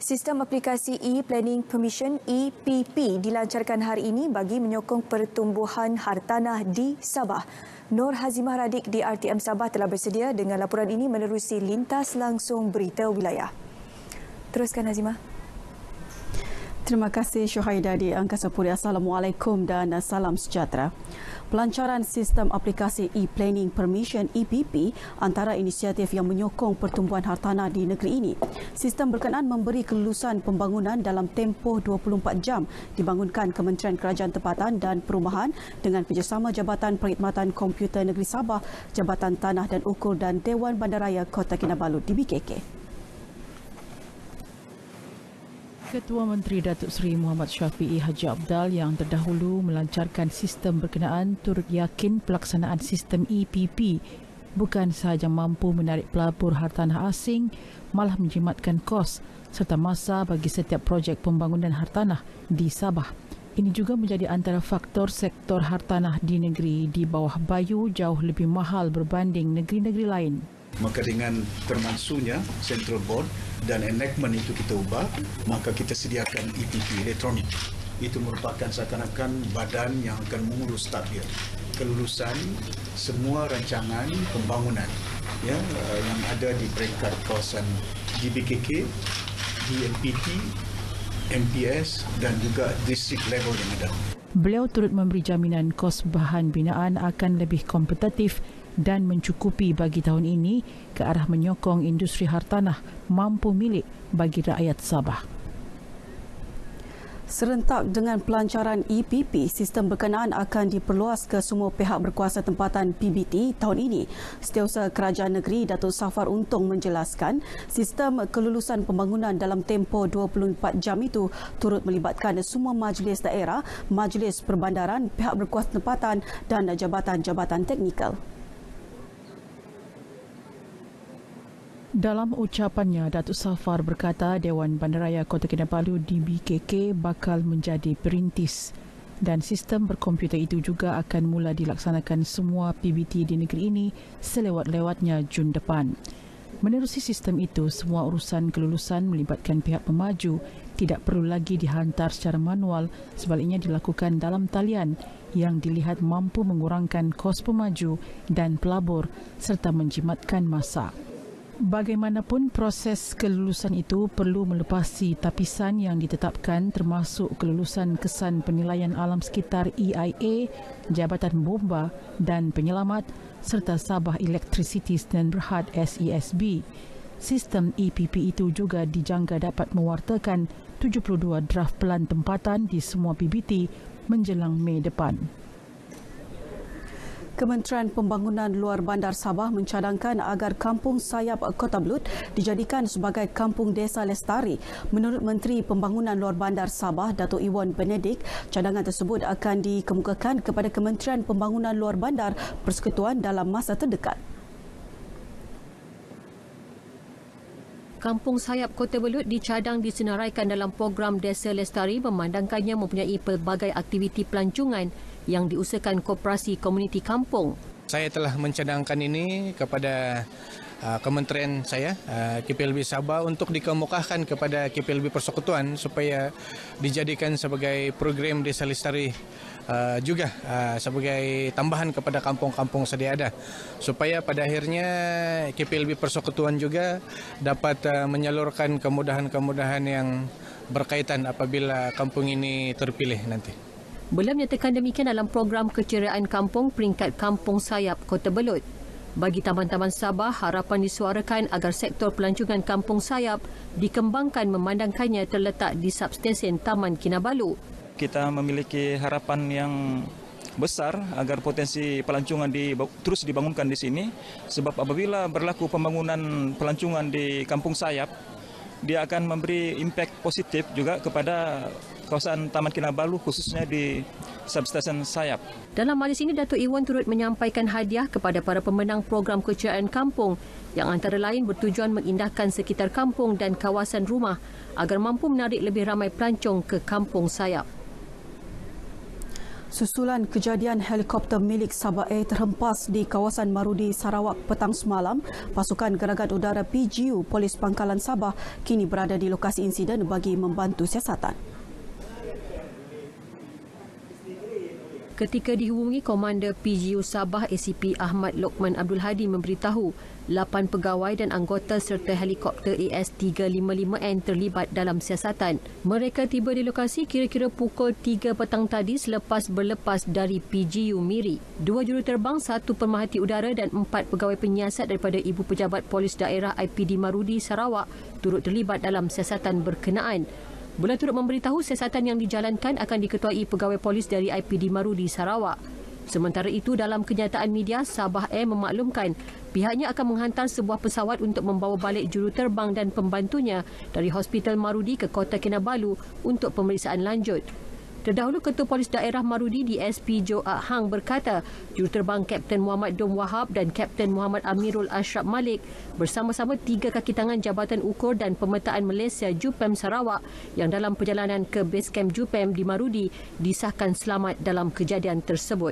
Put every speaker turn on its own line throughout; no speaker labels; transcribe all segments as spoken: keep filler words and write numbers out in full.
Sistem aplikasi E-Planning Permission E P P dilancarkan hari ini bagi menyokong pertumbuhan hartanah di Sabah. Nur Hazimah Radik di R T M Sabah telah bersedia dengan laporan ini menerusi lintas langsung berita wilayah. Teruskan Hazimah.
Terima kasih Syuhaida di Angkasa Puri. Assalamualaikum dan salam sejahtera. Pelancaran sistem aplikasi E-Planning Permission E P P antara inisiatif yang menyokong pertumbuhan hartanah di negeri ini. Sistem berkenaan memberi kelulusan pembangunan dalam tempoh dua puluh empat jam dibangunkan Kementerian Kerajaan Tempatan dan Perumahan dengan kerjasama Jabatan Perkhidmatan Komputer Negeri Sabah, Jabatan Tanah dan Ukur dan Dewan Bandaraya Kota Kinabalu D B K K.
Ketua Menteri Datuk Seri Muhammad Syafiee Haji Abdal yang terdahulu melancarkan sistem berkenaan turut yakin pelaksanaan sistem E P P bukan sahaja mampu menarik pelabur hartanah asing, malah menjimatkan kos serta masa bagi setiap projek pembangunan hartanah di Sabah. Ini juga menjadi antara faktor sektor hartanah di negeri di bawah bayu jauh lebih mahal berbanding negeri-negeri lain.
Maka dengan termasuknya Central Board dan enactment itu kita ubah, maka kita sediakan E P P elektronik. Itu merupakan seakan-akan badan yang akan mengurus tadbir kelulusan semua rancangan pembangunan ya yang ada di peringkat kawasan D B K K, D M P T, M P S dan juga district level yang ada.
Beliau turut memberi jaminan kos bahan binaan akan lebih kompetitif dan mencukupi bagi tahun ini ke arah menyokong industri hartanah mampu milik bagi rakyat Sabah.
Serentak dengan pelancaran E P P, sistem berkenaan akan diperluas ke semua pihak berkuasa tempatan P B T tahun ini. Setiausaha Kerajaan Negeri Datuk Safar Untung menjelaskan, sistem kelulusan pembangunan dalam tempoh dua puluh empat jam itu turut melibatkan semua majlis daerah, majlis perbandaran, pihak berkuasa tempatan dan jabatan-jabatan teknikal.
Dalam ucapannya, Datuk Safar berkata Dewan Bandaraya Kota Kinabalu D B K K bakal menjadi perintis dan sistem berkomputer itu juga akan mula dilaksanakan semua P B T di negeri ini selewat-lewatnya Jun depan. Menerusi sistem itu, semua urusan kelulusan melibatkan pihak pemaju tidak perlu lagi dihantar secara manual, sebaliknya dilakukan dalam talian yang dilihat mampu mengurangkan kos pemaju dan pelabur serta menjimatkan masa. Bagaimanapun, proses kelulusan itu perlu melepasi tapisan yang ditetapkan termasuk kelulusan kesan penilaian alam sekitar E I A, Jabatan Bomba dan Penyelamat serta Sabah Electricity dan Berhad S E S B. Sistem E P P itu juga dijangka dapat mewartakan tujuh puluh dua draft pelan tempatan di semua P B T menjelang Mei depan.
Kementerian Pembangunan Luar Bandar Sabah mencadangkan agar Kampung Sayap Kota Belud dijadikan sebagai Kampung Desa Lestari. Menurut Menteri Pembangunan Luar Bandar Sabah, Datuk Iwan Benedik, cadangan tersebut akan dikemukakan kepada Kementerian Pembangunan Luar Bandar Persekutuan dalam masa terdekat.
Kampung Sayap Kota Belud dicadang disenaraikan dalam program Desa Lestari memandangkannya mempunyai pelbagai aktiviti pelancongan yang diusahakan koperasi komuniti kampung.
Saya telah mencadangkan ini kepada uh, kementerian saya, uh, K P L B Sabah, untuk dikemukakan kepada K P L B Persekutuan supaya dijadikan sebagai program Desa Lestari uh, juga uh, sebagai tambahan kepada kampung-kampung sedia ada, supaya pada akhirnya K P L B Persekutuan juga dapat uh, menyalurkan kemudahan-kemudahan yang berkaitan apabila kampung ini terpilih nanti.
Beliau menyatakan demikian dalam program keceriaan kampung peringkat Kampung Sayap Kota Belud. Bagi taman-taman Sabah, harapan disuarakan agar sektor pelancongan Kampung Sayap dikembangkan memandangkannya terletak di substesen Taman Kinabalu.
Kita memiliki harapan yang besar agar potensi pelancongan di, terus dibangunkan di sini, sebab apabila berlaku pembangunan pelancongan di Kampung Sayap, dia akan memberi impak positif juga kepada kawasan Taman Kinabalu, khususnya di substesen Sayap.
Dalam majlis ini, Datuk Iwan turut menyampaikan hadiah kepada para pemenang program keceriaan kampung yang antara lain bertujuan mengindahkan sekitar kampung dan kawasan rumah agar mampu menarik lebih ramai pelancong ke Kampung Sayap.
Susulan kejadian helikopter milik Sabah Air terhempas di kawasan Marudi, Sarawak petang semalam, pasukan geragat udara P G U Polis Pangkalan Sabah kini berada di lokasi insiden bagi membantu siasatan.
Ketika dihubungi Komander P G U Sabah A C P Ahmad Lokman Abdul Hadi memberitahu lapan pegawai dan anggota serta helikopter A S tiga lima lima N terlibat dalam siasatan. Mereka tiba di lokasi kira-kira pukul tiga petang tadi selepas berlepas dari P G U Miri. Dua juruterbang, satu pemerhati udara dan empat pegawai penyiasat daripada Ibu Pejabat Polis Daerah I P D Marudi, Sarawak turut terlibat dalam siasatan berkenaan. Bulan turut memberitahu siasatan yang dijalankan akan diketuai pegawai polis dari I P D Marudi, Sarawak. Sementara itu, dalam kenyataan media, Sabah Air memaklumkan pihaknya akan menghantar sebuah pesawat untuk membawa balik juruterbang dan pembantunya dari Hospital Marudi ke Kota Kinabalu untuk pemeriksaan lanjut. Terdahulu, Ketua Polis Daerah Marudi D S P Joe Ah Hang berkata juruterbang Kapten Muhammad Dom Wahab dan Kapten Muhammad Amirul Ashraf Malik bersama-sama tiga kaki tangan Jabatan Ukur dan Pemetaan Malaysia JUPEM Sarawak yang dalam perjalanan ke base camp JUPEM di Marudi disahkan selamat dalam kejadian tersebut.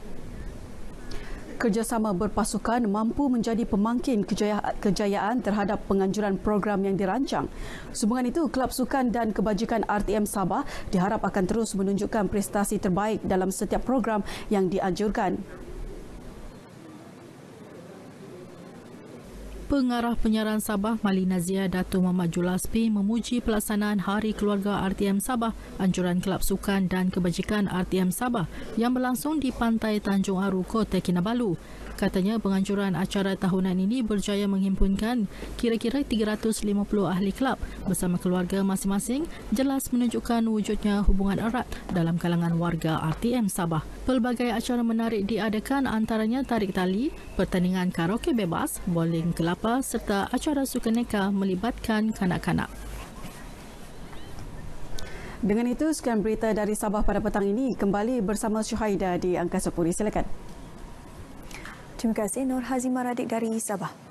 Kerjasama berpasukan mampu menjadi pemangkin kejaya, kejayaan terhadap penganjuran program yang dirancang. Sehubungan itu, Kelab Sukan dan Kebajikan R T M Sabah diharap akan terus menunjukkan prestasi terbaik dalam setiap program yang dianjurkan.
Pengarah Penyiaran Sabah Mali Nazia Dato' Muhammad Julaspi memuji pelaksanaan Hari Keluarga R T M Sabah, anjuran Kelab Sukan dan Kebajikan R T M Sabah yang berlangsung di Pantai Tanjung Aru, Kota Kinabalu. Katanya penganjuran acara tahunan ini berjaya menghimpunkan kira-kira tiga ratus lima puluh ahli kelab bersama keluarga masing-masing, jelas menunjukkan wujudnya hubungan erat dalam kalangan warga R T M Sabah. Pelbagai acara menarik diadakan, antaranya tarik tali, pertandingan karaoke bebas, bowling kelapa serta acara sukan neka melibatkan kanak-kanak.
Dengan itu, sekian berita dari Sabah pada petang ini. Kembali bersama Syuhaida di Angkasa Puri. Silakan.
Terima kasih Nur Hazimah Radik dari Sabah.